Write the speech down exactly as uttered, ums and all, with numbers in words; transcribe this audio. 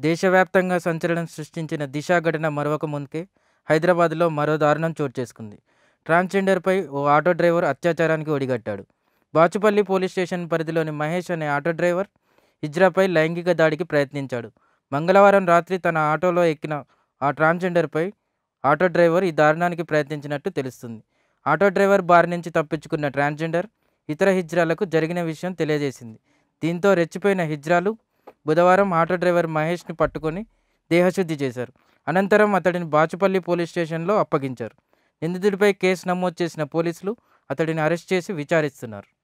దేశవ్యాప్తంగా సంచలనం సృష్టించిన దిశ ఘటన మరొక ముందుకే హైదరాబాద్లో మరో దారుణం చోటు చేసుకుంది. ట్రాన్స్జెండర్పై ఓ ఆటో డ్రైవర్ అత్యాచారానికి ఒడిగట్టాడు. బాచుపల్లి పోలీస్ స్టేషన్ పరిధిలోని మహేష్ అనే ఆటో డ్రైవర్ హిజ్రాపై లైంగిక దాడికి ప్రయత్నించాడు. మంగళవారం రాత్రి తన ఆటోలో ఎక్కిన ఆ ట్రాన్స్జెండర్పై ఆటో డ్రైవర్ ఈ దారుణానికి ప్రయత్నించినట్టు తెలుస్తుంది. ఆటో డ్రైవర్ బారి నుంచి తప్పించుకున్న ట్రాన్స్జెండర్ ఇతర హిజ్రాలకు జరిగిన విషయం తెలియజేసింది. దీంతో రెచ్చిపోయిన హిజ్రాలు బుధవారం ఆటో డ్రైవర్ మహేష్ని పట్టుకొని దేహశుద్ధి చేశారు. అనంతరం అతడిని బాచుపల్లి పోలీస్ స్టేషన్లో అప్పగించారు. నిందితుడిపై కేసు నమోదు చేసిన పోలీసులు అతడిని అరెస్ట్ చేసి విచారిస్తున్నారు.